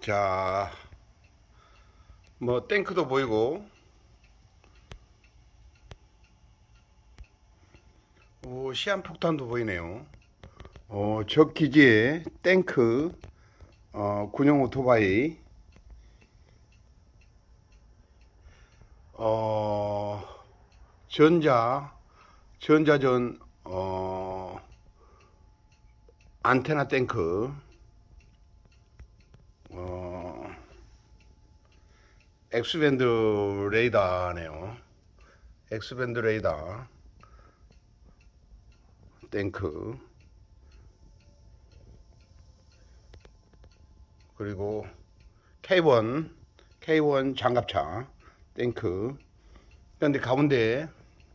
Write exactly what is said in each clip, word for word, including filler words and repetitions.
자, 뭐 탱크도 보이고, 오, 시한폭탄도 보이네요. 어, 적 기지에 탱크, 어, 군용 오토바이, 어, 전자, 전자전, 어, 안테나 탱크, 어, 엑스밴드 레이더네요. 엑스밴드 레이더 탱크, 그리고 케이원, 케이원 장갑차 탱크. 그런데 가운데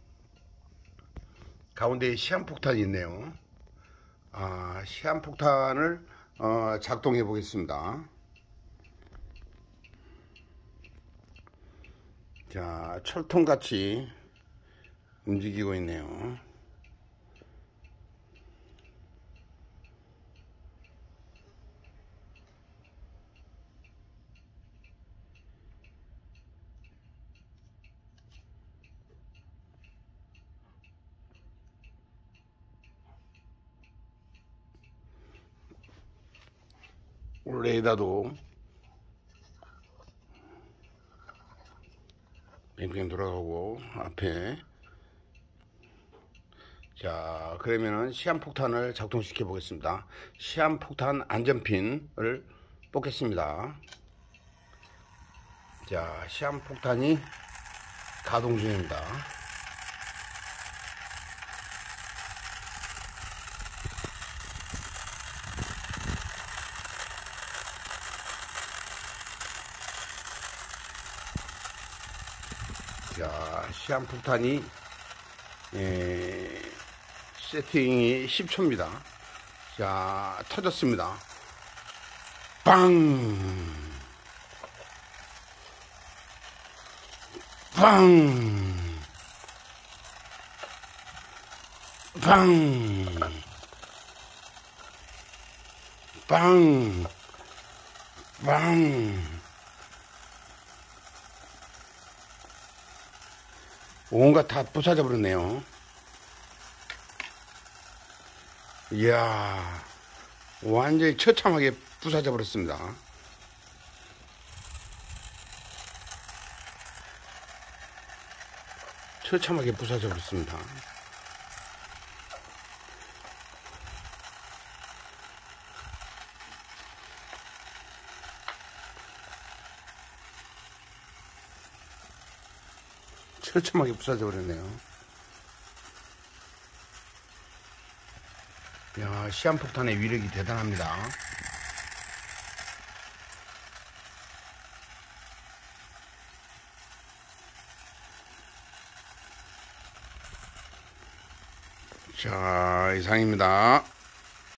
가운데에 시한폭탄이 있네요. 아, 시한폭탄을 어, 작동해 보겠습니다. 자, 철통같이 움직이고 있네요. 레이더도 뱅뱅 돌아가고 앞에. 자, 그러면은 시한폭탄을 작동시켜 보겠습니다. 시한폭탄 안전핀을 뽑겠습니다. 자, 시한폭탄이 가동 중입니다. 자, 시한폭탄이 에, 세팅이 십 초입니다. 자, 터졌습니다. 빵! 빵! 빵! 빵! 빵! 온갖 다 부사져 버렸네요. 이야, 완전히 처참하게 부사져 버렸습니다. 처참하게 부사져 버렸습니다. 처참하게 부사져 버렸네요. 야, 시한폭탄의 위력이 대단합니다. 자, 이상입니다.